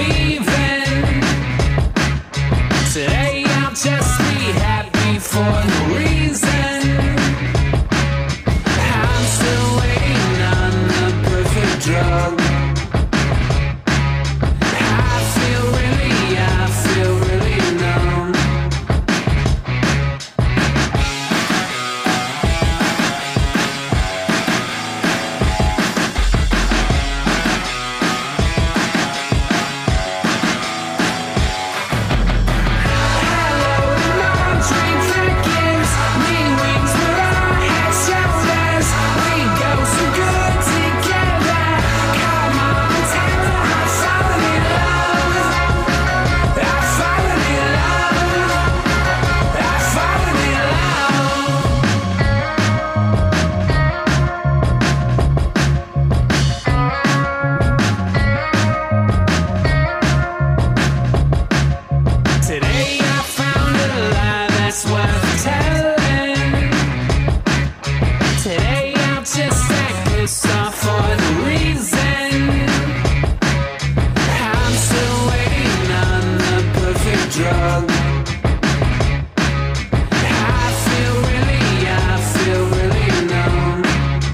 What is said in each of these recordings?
leaving. Today I'll just be happy for no reason. I'm still waiting on the perfect drug. I feel really numb. Today I found a lie that's worth telling. Today I'll just act pissed off for no reason. I'm still waiting on the perfect drug. I feel really numb.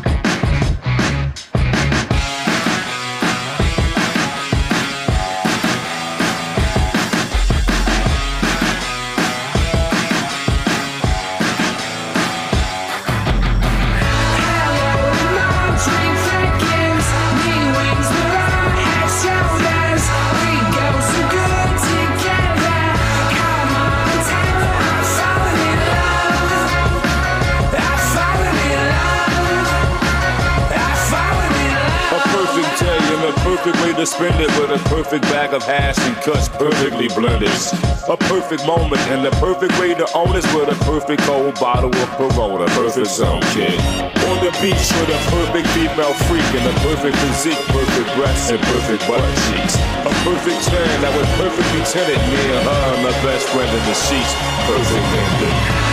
Perfect way to spend it with a perfect bag of hash and cuts perfectly blended. A perfect moment and the perfect way to own is with a perfect cold bottle of Corona. Perfect zone, kid. On the beach with a perfect female freak and a perfect physique, perfect breasts and perfect butt cheeks. A perfect tan that would perfectly tinted me and her and my best friend in the sheets. Perfect ending.